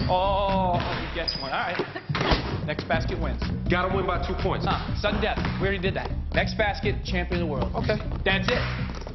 Oh, he gets one. All right. Next basket wins. Gotta win by 2 points. Sudden death. We already did that. Next basket, champion of the world. Okay. That's it.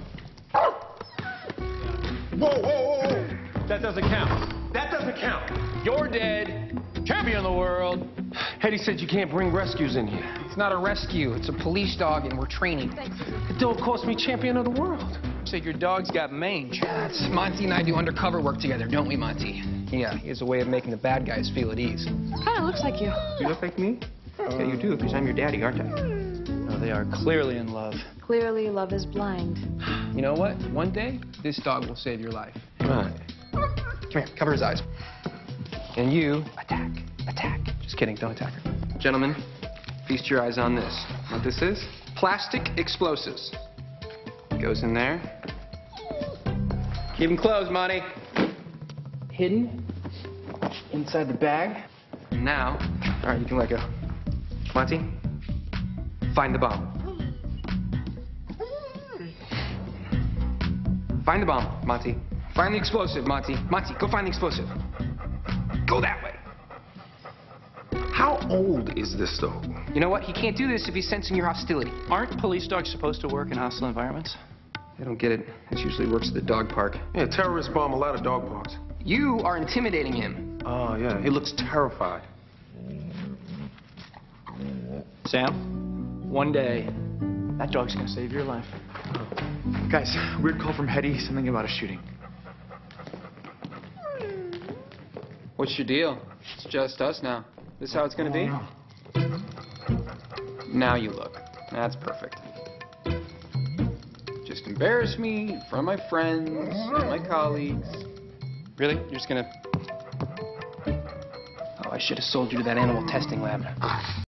Whoa. That doesn't count. That doesn't count. You're dead. Champion of the world. Hetty said you can't bring rescues in here. It's not a rescue. It's a police dog, and we're training. It don't cost me champion of the world. So your dog's got mange. That's Monty and I do undercover work together, don't we, Monty? Yeah, he has a way of making the bad guys feel at ease. Kind of looks like you. You look like me? Yeah, you do, because I'm your daddy, aren't I? No, they are clearly in love. Clearly, love is blind. You know what? One day, this dog will save your life. Right. Come here, cover his eyes. And you, attack. Just kidding, don't attack her. Gentlemen, feast your eyes on this. You know what this is? Plastic explosives. Goes in there. Keep them closed, Monty. Hidden inside the bag. Now, all right, you can let go. Monty, find the bomb. Find the bomb, Monty. Find the explosive, Monty. Monty, go find the explosive. Go that way. How old is this dog? You know what? He can't do this if he's sensing your hostility. Aren't police dogs supposed to work in hostile environments? They don't get it. This usually works at the dog park. Yeah, terrorists bomb a lot of dog parks. You are intimidating him. Oh, yeah. He looks terrified. Sam, one day, that dog's gonna save your life. Guys, weird call from Hetty, something about a shooting. What's your deal? It's just us now. This how it's gonna be? No. Now you look. That's perfect. Just embarrass me in front of my friends, my colleagues. Really? You're just gonna... Oh, I should have sold you to that animal testing lab.